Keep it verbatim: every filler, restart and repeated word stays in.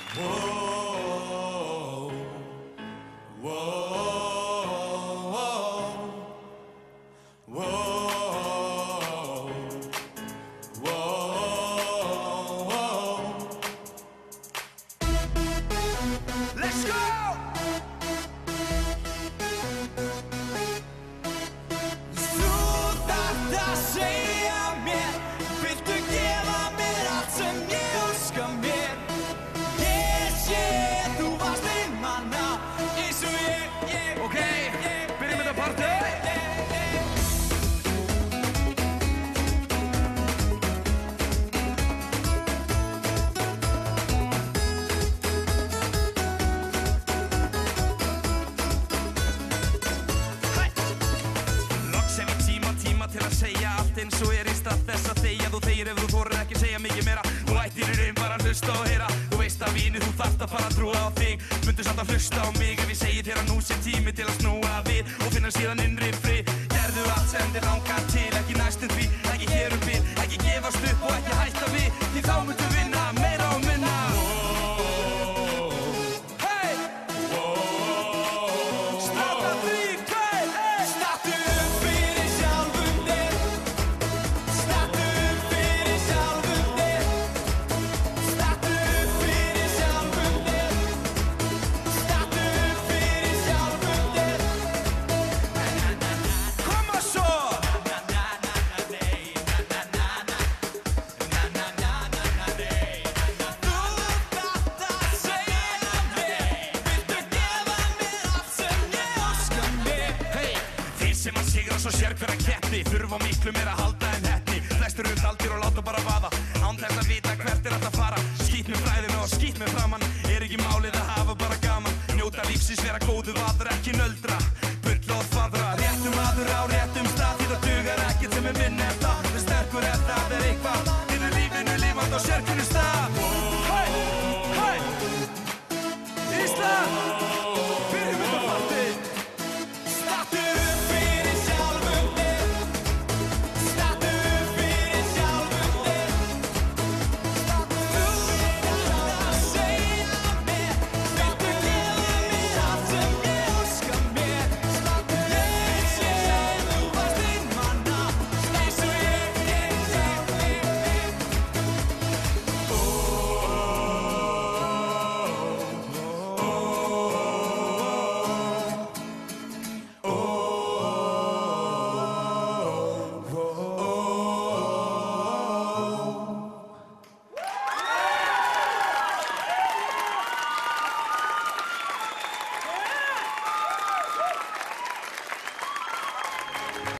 Whoa, whoa, whoa, whoa. Let's go! Eins og er í stað þess að þegja þú þegir ef þú þorir ekki segja mikið meira Þú ættir í raun bara að hlusta og heyra Þú veist að víni þú þarft að fara að trúa á þig Mundu samt að hlusta á mig ef ég segi þér að nú sé tími til að snúa við Og finna síðan innri frið Gerðu allt sem þér langar til, ekki næstum því Ekki hér um bil, ekki gefast upp og ekki hætta við Því þá muntu vinna meira og minna Hey! Starta því, hver? Stattu upp fyrir sjálfum þér Stattu upp fyrir sjálfum þér Stattu upp fyrir sjálfum þér Stattu upp fyrir sjálfum þér Koma svo! Þú þarft að segja mér Viltu gefa mér allt sem ég óska mér Hey! Þeir sem að sigra svo sér hver að keppni Þurfa á miklu meira að halda en heppni Flestur eru daldir og láta bara vaða Án þess að vita hvert er hægt að fara Skít með fræðina og skít með framann Er ekki málið að hafa bara gaman Njóta lífsins, vera góðu vaður, ekki nöldra